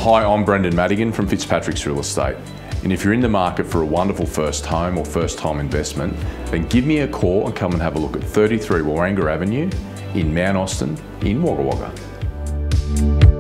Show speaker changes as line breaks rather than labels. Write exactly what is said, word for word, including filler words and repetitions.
Hi, I'm Brendan Madigan from Fitzpatricks Real Estate. And if you're in the market for a wonderful first home or first time investment, then give me a call and come and have a look at thirty-three Waranga Avenue in Mount Austin in Wagga Wagga.